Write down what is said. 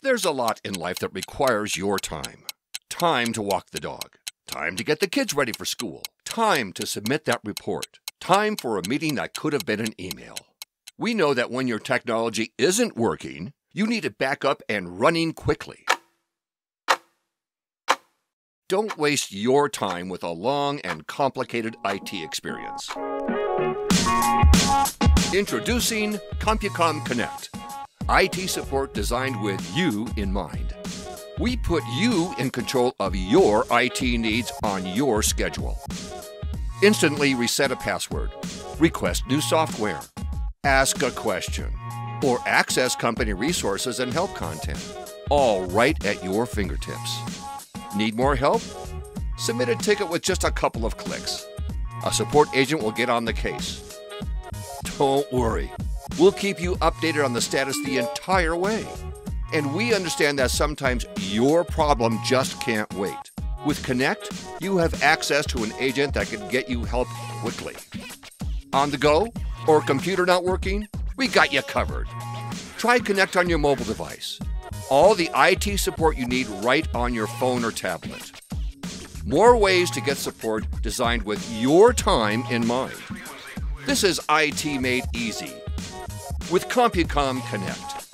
There's a lot in life that requires your time. Time to walk the dog. Time to get the kids ready for school. Time to submit that report. Time for a meeting that could have been an email. We know that when your technology isn't working, you need it back up and running quickly. Don't waste your time with a long and complicated IT experience. Introducing CompuCom Connect, IT support designed with you in mind. We put you in control of your IT needs on your schedule. Instantly reset a password, request new software, ask a question, or access company resources and help content, all right at your fingertips. Need more help? Submit a ticket with just a couple of clicks. A support agent will get on the case. Don't worry, we'll keep you updated on the status the entire way. And we understand that sometimes your problem just can't wait. With Connect, you have access to an agent that can get you help quickly. On the go or computer not working? We got you covered. Try Connect on your mobile device. All the IT support you need right on your phone or tablet. More ways to get support designed with your time in mind. This is IT made easy with CompuCom Connect.